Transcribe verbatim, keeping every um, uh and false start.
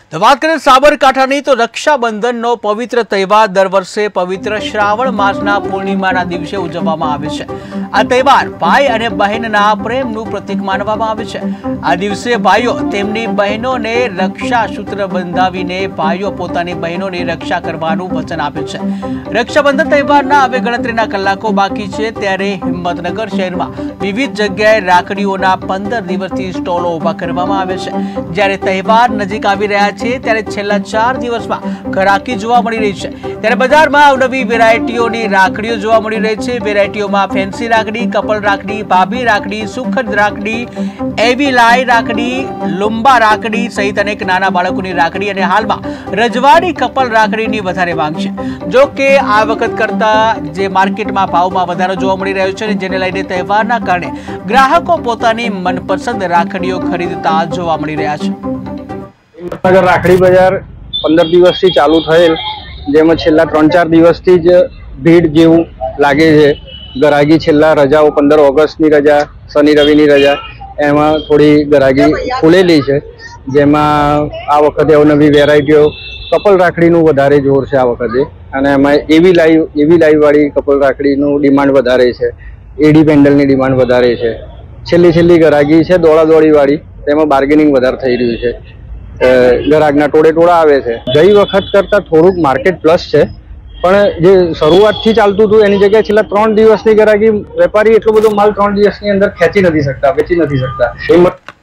તો વાત કરીએ સાબરકાંઠાની તો રક્ષાબંધનનો પવિત્ર તહેવાર દર વર્ષે પવિત્ર શ્રાવણ માસના પૂર્ણિમાના દિવસે ઉજવવામાં આવે છે। આ તહેવાર ભાઈ અને બહેનના પ્રેમનું પ્રતીક માનવામાં આવે છે। આ દિવસે ભાઈઓ તેમની બહેનોને રક્ષા સૂત્ર બંધાવીને ભાઈઓ પોતાની બહેનોની રક્ષા કરવાનું વચન આપે છે। રક્ષાબંધન તહેવારના હવે ગણતરીના કલાકો બાકી છે, ત્યારે હિંમતનગર શહેરમાં વિવિધ જગ્યાએ રાખડીઓના પંદર દિવસથી સ્ટોલો ઊભા કરવામાં આવે છે। જ્યારે તહેવાર નજીક આવી રહ્યા છે ત્યારે છેલ્લા ચાર દિવસમાં ઘરાકી જોવા મળી રહી છે। ત્યારે બજારમાં અવનવી વેરાયટીઓની રાખડીઓ જોવા મળી રહી છે। વેરાયટીઓમાં ફેન્સી રાખડી, કપલ રાખડી, ભાભી રાખડી, સુખદ રાખડી, એવી લાઈ રાખડી, લુંબા રાખડી સહિત અનેક નાના બાળકોની રાખડી અને હાલમાં રજવાડી કપલ રાખડીની વધારે માંગ છે। જો કે આ વખત કરતા જે માર્કેટમાં ભાવમાં વધારો જોવા મળી રહ્યો છે, જેને લઈને તહેવારના કારણે ગ્રાહકો પોતાની મનપસંદ રાખડીઓ ખરીદતા જોવા મળી રહ્યા છે। હિંમતનગર રાખડી બજાર पंदर दिवस थी चालू थयेल, जेमां छेल्ला त्रण चार दिवस थी ज भीड़ जेवुं लागे छे। गरागी छेल्ला रजाओ पंदर ऑगस्ट नी रजा, शनि रवि नी रजा, एमां थोड़ी गरागी खुलेली छे। जेमां आ वखते अवनवी वेरायटीओ कपल राखडीनुं वधारे जोर छे। आ वखते अने एमां एवी लाइव एवी लाइव वाળી कपल राखडीनुं डिमांड वधारे छे। एडी पेन्डलनी डिमांड वधारे छे। छेल्ली छेल्ली गरागी छे दौड़ा-दौड़ी वाળી, तेमां बार्गेनिंग वधारे थई रह्युं छे। ग्राहकना टोळे टोळा आवे छे। गई वखत करता थोड़ुंक मार्केट प्लस छे, पण जे शरूआतथी चालतुं हतुं एनी जग्याए छेल्ला त्रण दिवसनी गरागी वेपारी एटलो बधो माल त्रण दिवसनी अंदर खेंची नथी शकता, वेची नथी शकता।